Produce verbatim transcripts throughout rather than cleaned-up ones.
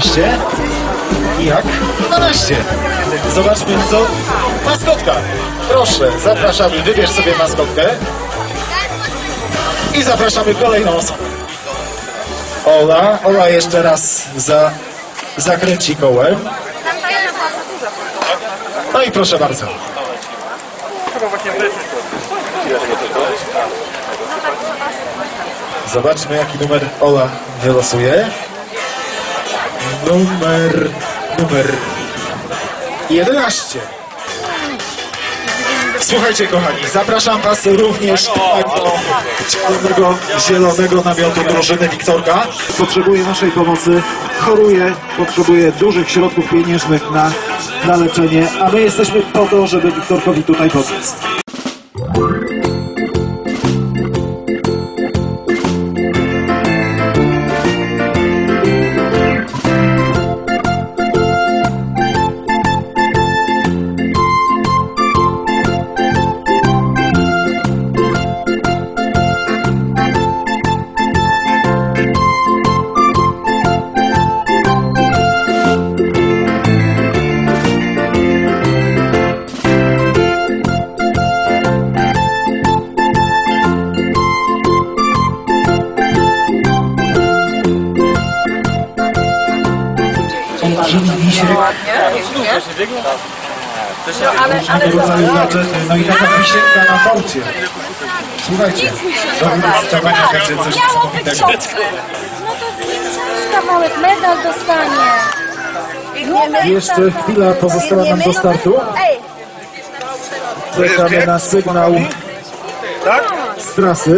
jedenaście. I jak? dwanaście. Zobaczmy co... Maskotka. Proszę, zapraszamy, wybierz sobie maskotkę. I zapraszamy kolejną osobę. Ola, Ola jeszcze raz za, zakręci kołem. No i proszę bardzo. Zobaczmy jaki numer Ola wylosuje. Numer... numer... jedenaście. Słuchajcie kochani, zapraszam was również do zielonego, zielonego namiotu drużyny Wiktorka. Potrzebuje naszej pomocy, choruje, potrzebuje dużych środków pieniężnych na, na leczenie, a my jesteśmy po to, żeby Wiktorkowi tutaj pomóc. No, ale, ale no i taka wisienka na torcie. Słuchajcie, to będzie coś niesamowitego. No to jest kawałek, medal dostanie. Jeszcze chwila pozostała nam do startu. Czekamy na sygnał z trasy.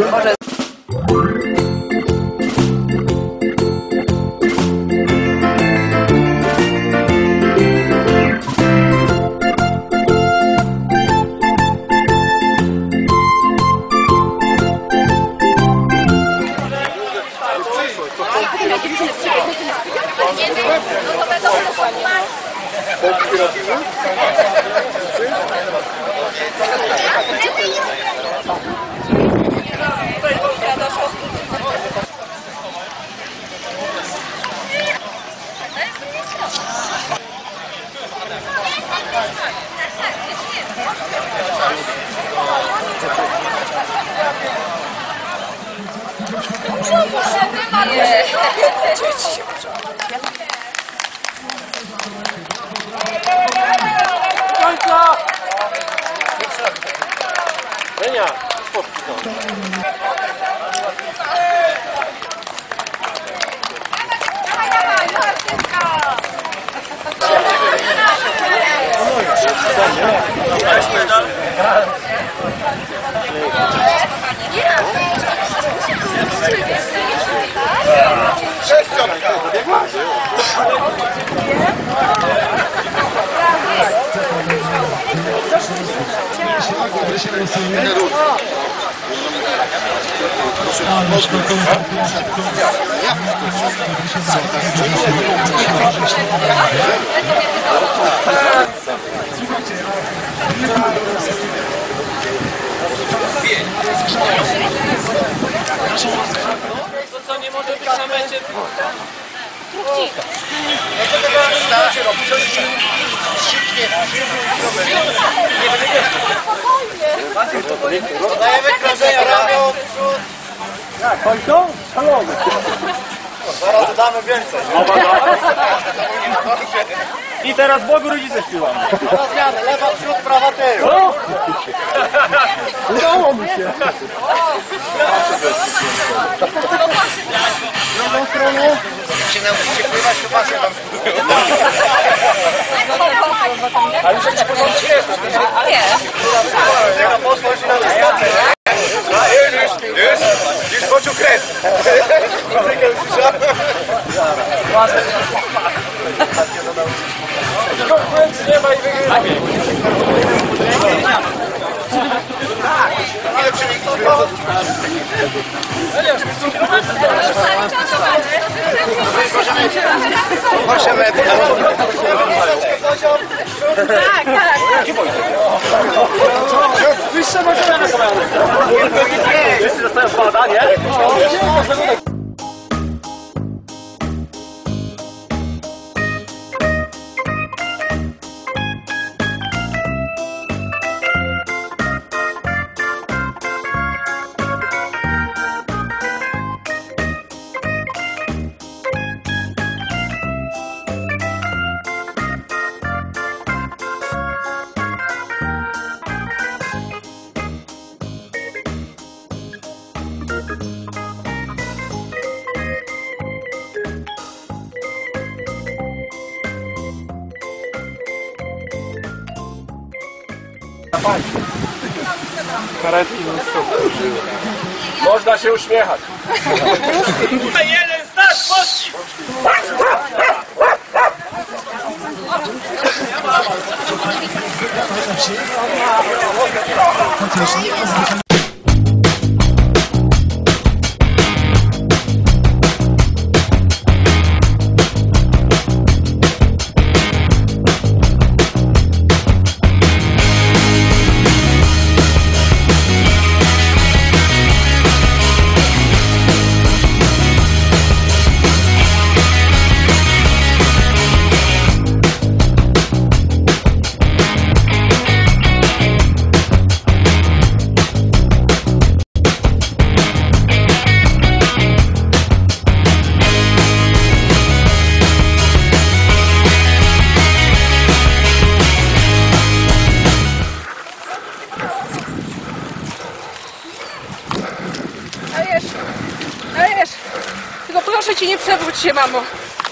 Lenia, to co nie może być na mecie? Dajemy krążenia ramion, przód. Jak, kończą? Szalony. Zaraz dodamy więcej. I teraz Bogu rodzice śpiewamy. Na zmianę, lewa przód, prawa tył. Udało mi się. Drugą stronę. Się nauczycie pływać, to pasję tam zbudują. A już jakiś porządek jest. Nie. Jaka poszła już na dyskotę. Już, już, już poczuł krew. Nie ma i wygrywa. Ile przebiegł? osiem metrów. Tak, tak. Wyższe możemy na kamerę. Wszyscy dostają badanie. Karetki non stop. Można się uśmiechać. Jeden znak Polski! Dajesz, dajesz. Tylko proszę cię, nie przewróć się, mamo.